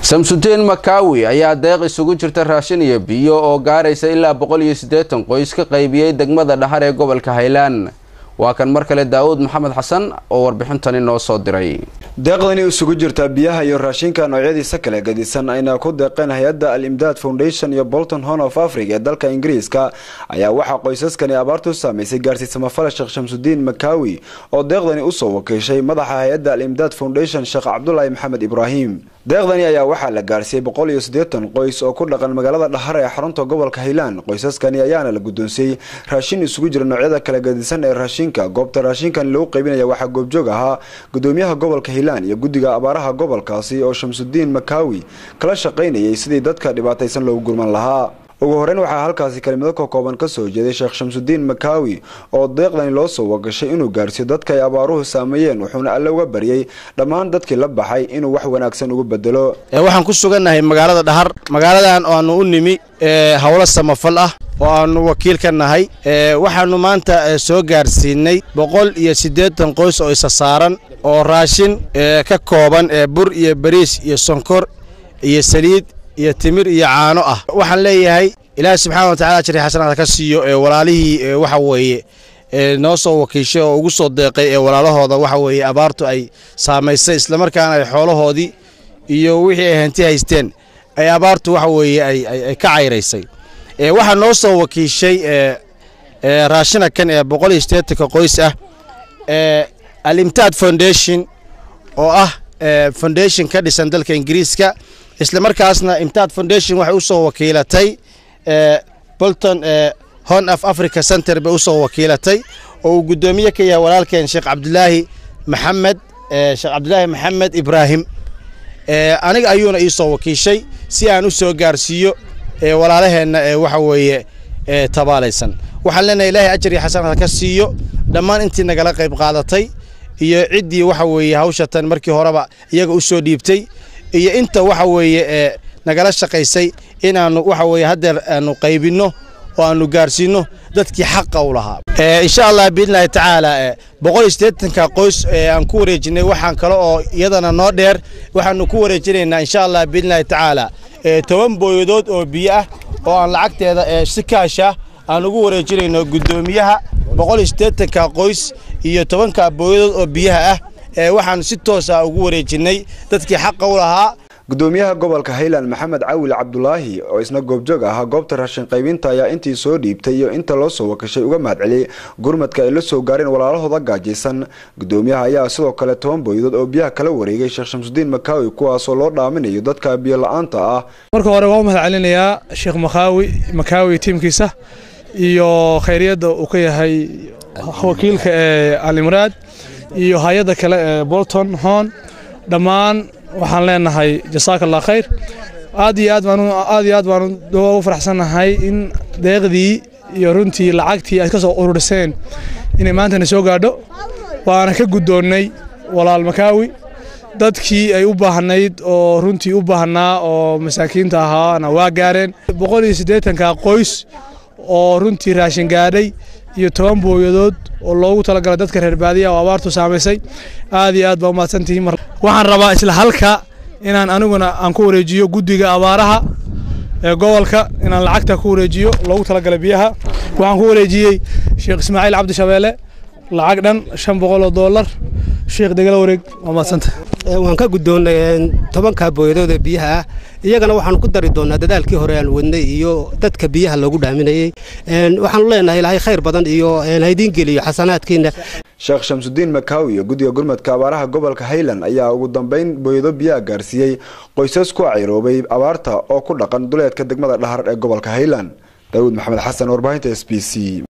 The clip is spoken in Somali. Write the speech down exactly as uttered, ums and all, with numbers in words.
Shamsuddin Makawi ayaa deeq isugu jirta raashin iyo biyo oo gaaraysa ilaa boqol iyo siddeetan qoys ka qaybiyay degmada Dhahar ee gobolka Highland. waa kan mar kale Daawud Maxamed Xasan oo warbixintani noo soo diray. deeqdani isugu jirta biyaha iyo raashinka noocyadiisa kala gadisan ayna ku deeqeen hay'adda Al-Imdaad Foundation iyo Bolton Horn of Africa ee dalka Ingiriiska ayaa waxa qoysaskani abaartu saameysay gaarsiisma fal Sheekh Shamsuddin Makawi oo deeqdani u soo wakiishay madaxa hay'adda Al-Imdaad Foundation Sheekh Cabdullaahi Maxamed Ibrahim. deeqdani ayaa waxa la gaarsiiyay boqol iyo siddeetan qoys oo ku dhaqan magaalada Dhahar ee xarunta gobolka Highland. qoysaskani ayaana la guddoonsiyay raashin isugu jira noocyada kala gadisan ee raashinka. goobta raashinkan loo qaybinaya waxa goobjoog ahaa gudoomiyaha gobolka Highland iyo guddiga abaaraha gobolkaasi oo Shamsuddin Makawi kala shaqeynayay sidii dadka dhibaataysan loogu gurman lahaa. ugu horreyn waxaa halkaasi kalimado ka kooban ka soo jeeday Sheekh Shamsuddin Makawi oo deeqdani loo soo wagashay inuu gaarsiyo dadka ay abaaruhu saameeyeen, wuxuuna Alle uga baryay dhammaan dadkii la baxay inuu wax wanaagsan ugu bedelo. waxaan ku sugannahay magaalada Dhahar, magaaladan oo aanu u nimi hawlo samafal ah oo aanu wakiil ka nahay. waxaanu maanta soo gaarsiinay boqol iyo siddeetan qoys oo isa saaran oo raashin ka kooban bur iyo bariis iyo sonkor iyo saliid iyo timir iyo caano ah. waxaan leeyahay Ilaahay subxaanahu wa ta'aala ajri xasanaad ka siiyo ee walaalihii waxa weeye ee noo soo wakiishay oo ugu soo deeqay ee walaalahooda waxa weeye abaartu ay saameysay isla markaana ay xoolahoodii iyo wixii ay hanti haysteen ay abaartu waxa weeye ay ay ka cayraysay. ee waxa noo soo wakiishay ee ee raashina kan ee boqol iyo siddeetan qoys ah ee Al-Imdaad Foundation oo ah foundation ka dhisan dalka Ingiriiska. isla markaasna Imdaad Foundation waxay u soo wakiilatay ee Bolton ee Horn of Africa Center bay u soo wakiilatay oo uu gudoomiye ka yahay walaalkeen Sheekh Cabdullaahi Maxamed ee Sheekh Cabdullaahi Maxamed Ibrahim. ee aniga ayuuna ii soo wakiishay si aan u soo gaarsiiyo ee walaalaheena ee waxa weeye ee tabaalaysan. waxaan leenahay Ilaahay ajri xasanaad ka siiyo dhammaan intii nagala qayb qaadatay iyo ciddii waxa weeye hawshatan markii horeba iyaga u soo dhiibtay iyo inta waxa weeye ee nagala shaqaysay inaanu waxa weeye hadda aanu qaybino oo aanu gaarsiino dadkii xaq u lahaa. ee insha Allah biidnaahi tacaala ee boqol iyo siddeetan ka qoys ee aan ku wareejinay waxaan kale oo iyadana noo dheer waxaanu ku wareejinaynaa insha Allah biidnaahi tacaala ee toban booyadood oo biyo ah oo aan lacagteeda ee si kaasha aan ugu wareejinayno gudoomiyaha boqol iyo siddeetan ka qoys iyo toban ka booyadood oo biyaha ah ee waxaan si toos ah ugu wareejinay dadkii xaq u lahaa. gudoomiyaha gobolka Highland Maxamed Caawil Cabdullaahi oo isna goobjoog ah goobta raashin qaybinta ayaa intii soo dhiibtay iyo inta loo soo wakashay uga mahadceliyay gurmadka ay la soo gaareen walaalahooda gaajaysan. gudoomiyaha ayaa sidoo kale toban booyadood oo biyaha kala wareegay Sheekh Shamsuddin Makawi kuwaas oo loo dhaaminayo dadka biyo la'aanta ah. marka hore waan mahadcelinayaa Sheekh Makawi Makawi teamkiisa iyo khayriyada uu ka yahay wakiilka ee Al-Imdaad iyo hay'adda kale ee Bolton Horn. dhammaan waxaan leenahay jasaakallahu khayr. aad iyo aad baan aad iyo aad baan ugu faraxsanahay in deeqdii iyo runtii lacagtii ay ka soo ururiseen inay maanta soo gaadho. waana ka gudoonnay walaal Makawi dadkii ay u baahnayd oo runtii u baahnaa oo masaakiinta ahaana waa gaareen. boqol iyo siddeetan ka qoys oo runtii raashin gaadhay iyo toban booyadood oo loogu talagalay dadka reer baadiyaha oo abaartu saameysay. aad iyo aad baa u mahadsantihiin. waxaan rabaa isla halka inaan aniguna aan ku wareejiyo guddiga abaaraha ee gobolka inaan lacagta ku wareejiyo loogu talagalay biyaha. waxaan ku wareejiyay Sheekh Ismaaciil Cabdi Shabeele lacag dhan shan boqol oo dollar. Sheekh degala wareeg waa mahadsantahay. waan ka gudoonnay toban ka booyadood ee biyaha ah. iyagana waxaan ku dari doonaa dadaalkii hore aan wadnay iyo dadka biyaha lagu dhaaminayay. waxaan leenahay Ilaahay khayr badan iyo haydiin geliyo xasanaadkiina. Sheekh Shamsuddin Makawi iyo guddiga gurmadka abaaraha gobolka Highland ayaa ugu dambeyn booyado biyaha gaarsiiyay qoysas ku cayroobay abaarta oo ku dhaqan duleedka degmada Dhahar ee gobolka Highland. Daawud Maxamed Xasan, warbaahinta S B C.